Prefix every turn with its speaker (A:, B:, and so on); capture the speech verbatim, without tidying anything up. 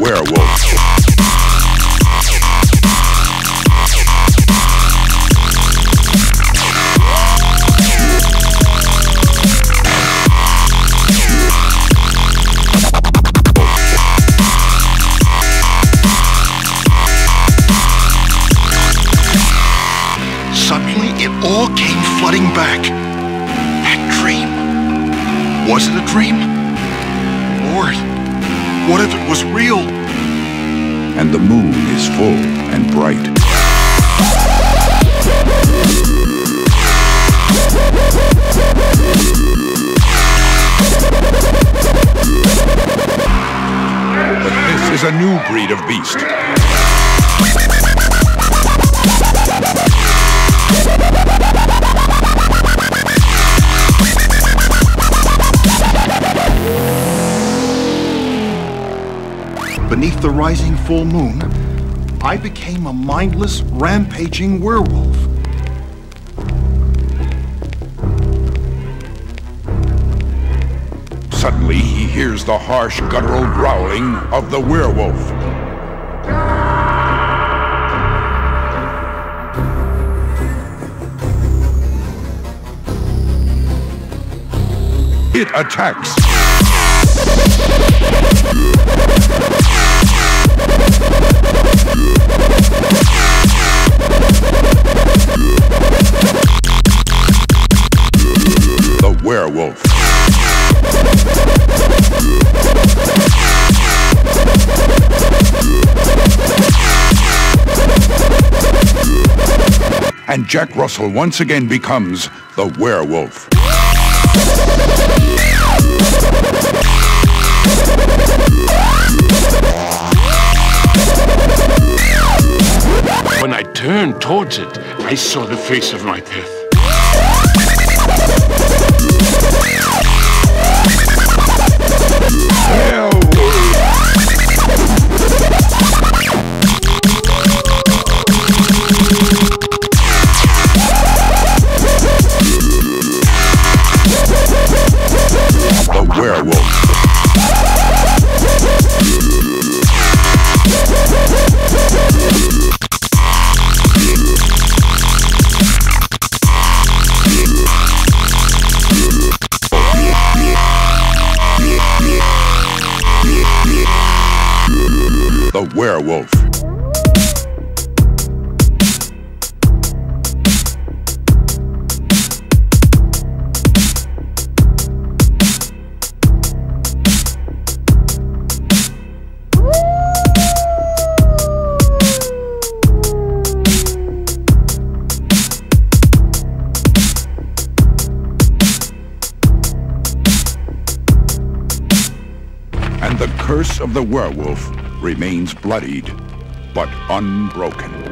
A: werewolf.
B: Suddenly, it all came flooding back. That dream. Was it a dream? Lord, what if it was real?
A: And the moon is full and bright. But this is a new breed of beast.
B: Beneath the rising full moon, I became a mindless, rampaging werewolf.
A: Suddenly, he hears the harsh, guttural growling of the werewolf. It attacks. The werewolf. And Jack Russell once again becomes the werewolf.
C: When I turned towards it, I saw the face of my death.
A: The werewolf. The werewolf. And the curse of the werewolf remains bloodied, but unbroken.